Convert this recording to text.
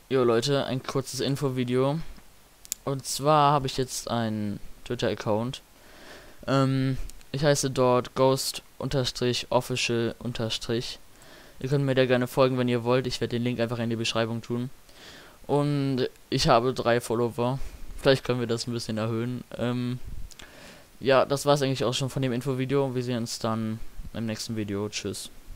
Jo Leute, ein kurzes Infovideo. Und zwar habe ich jetzt einen Twitter-Account. Ich heiße dort Ghost_Official_. Ihr könnt mir da gerne folgen, wenn ihr wollt. Ich werde den Link einfach in die Beschreibung tun. Und ich habe 3 Follower. Vielleicht können wir das ein bisschen erhöhen. Ja, das war es eigentlich auch schon von dem Infovideo. Wir sehen uns dann im nächsten Video. Tschüss.